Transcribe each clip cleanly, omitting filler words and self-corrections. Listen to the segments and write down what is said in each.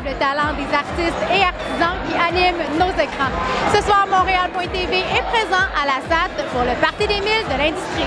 l'incroyable talent des artistes et artisans qui animent nos écrans. Ce soir, Montréal.tv est présent à la SAT pour le Party des Milles de l'industrie.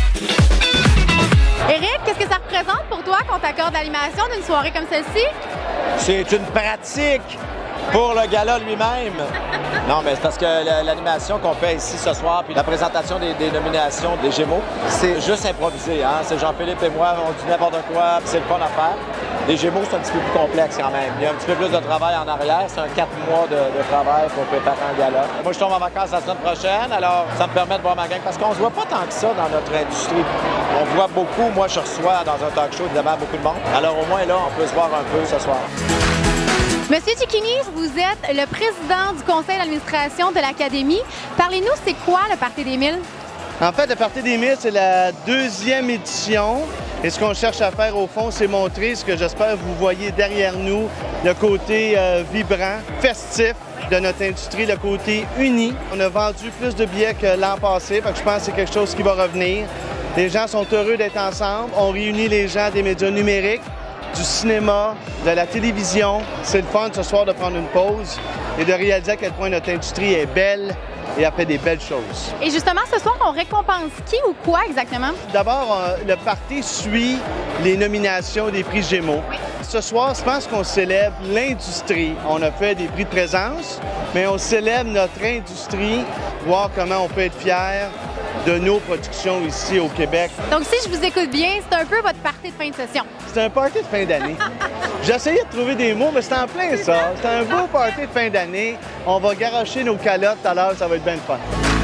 Éric, qu'est-ce que ça représente pour toi qu'on t'accorde l'animation d'une soirée comme celle-ci? C'est une pratique pour le gala lui-même. Non, mais c'est parce que l'animation qu'on fait ici ce soir, puis la présentation des nominations des Gémeaux, c'est juste improvisé. Hein? C'est Jean-Philippe et moi, on dit n'importe quoi, c'est le fun à faire. Les Gémeaux, c'est un petit peu plus complexe quand même. Il y a un petit peu plus de travail en arrière. C'est un 4 mois de travail pour préparer un gala. Moi, je tombe en vacances la semaine prochaine, alors ça me permet de voir ma gang, parce qu'on se voit pas tant que ça dans notre industrie. On voit beaucoup. Moi, je reçois dans un talk show, évidemment, beaucoup de monde. Alors au moins, là, on peut se voir un peu ce soir. Monsieur Cicchini, vous êtes le président du conseil d'administration de l'Académie. Parlez-nous, c'est quoi le Party des Milles? En fait, le Party des Milles, c'est la 2e édition. Et ce qu'on cherche à faire, au fond, c'est montrer ce que j'espère vous voyez derrière nous, le côté vibrant, festif de notre industrie, le côté uni. On a vendu plus de billets que l'an passé, donc je pense que c'est quelque chose qui va revenir. Les gens sont heureux d'être ensemble. On réunit les gens des médias numériques, du cinéma, de la télévision. C'est le fun ce soir de prendre une pause et de réaliser à quel point notre industrie est belle et a fait des belles choses. Et justement, ce soir, on récompense qui ou quoi exactement? D'abord, le party suit les nominations des prix Gémeaux. Oui. Ce soir, je pense qu'on célèbre l'industrie. On a fait des prix de présence, mais on célèbre notre industrie, voir comment on peut être fiers de nos productions ici au Québec. Donc, si je vous écoute bien, c'est un peu votre party de fin de session. C'est un party de fin d'année. J'essayais de trouver des mots, mais c'est en plein ça. C'est un beau party de fin d'année. On va garocher nos calottes tout à l'heure, ça va être bien fun.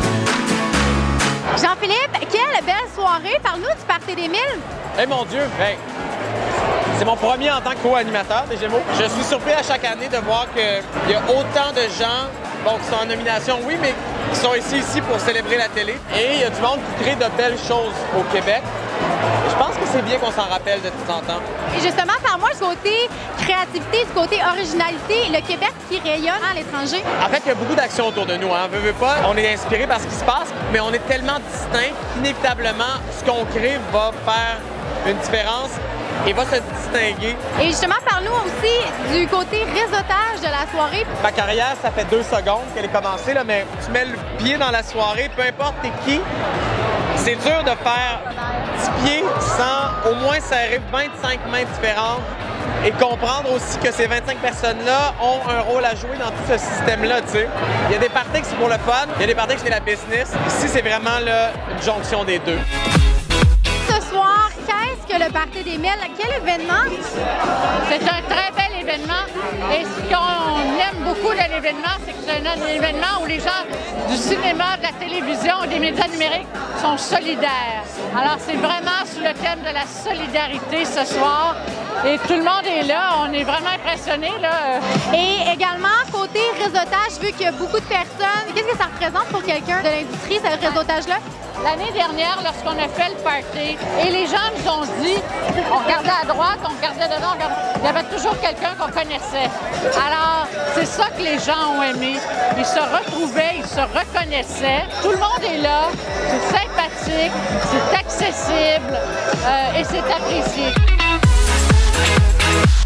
Jean-Philippe, quelle belle soirée! Parle-nous du Party des Milles. Eh mon Dieu! Ben, c'est mon premier en tant que co-animateur des Gémeaux. Je suis surpris à chaque année de voir qu'il y a autant de gens qui sont en nomination, oui, mais qui sont ici pour célébrer la télé. Et il y a du monde qui crée de belles choses au Québec. Je pense que c'est bien qu'on s'en rappelle de temps en temps. Et justement, par moi, du côté créativité, du côté originalité, le Québec qui rayonne à l'étranger. En fait, il y a beaucoup d'actions autour de nous. Hein. Veux pas, on est inspiré par ce qui se passe, mais on est tellement distincts qu'inévitablement, ce qu'on crée va faire une différence et va se distinguer. Et justement, parle-nous aussi du côté réseautage de la soirée. Ma carrière, ça fait 2 secondes qu'elle est commencée, là, mais tu mets le pied dans la soirée, peu importe t'es qui, c'est dur de faire 10 pieds sans au moins serrer 25 mains différentes et comprendre aussi que ces 25 personnes-là ont un rôle à jouer dans tout ce système-là, tu sais. Il y a des parties que c'est pour le fun, il y a des parties que c'est la business. Ici, c'est vraiment là, une jonction des deux. Ce soir, qu'est-ce que le Party des Milles? Quel événement? C'est un très bel événement. Et ce qu'on aime beaucoup de l'événement, c'est que c'est un événement où les gens du cinéma, de la télévision et des médias numériques sont solidaires. Alors, c'est vraiment sous le thème de la solidarité ce soir. Et tout le monde est là. On est vraiment impressionnés, là. Et également, côté réseautage, vu qu'il y a beaucoup de personnes, qu'est-ce que ça représente pour quelqu'un de l'industrie, ce réseautage-là? L'année dernière, lorsqu'on a fait le party, et les gens nous ont dit, on regardait à droite, on regardait devant, il y avait toujours quelqu'un qu'on connaissait. Alors, c'est ça que les gens ont aimé. Ils se retrouvaient, ils se reconnaissaient. Tout le monde est là, c'est sympathique, c'est accessible et c'est apprécié.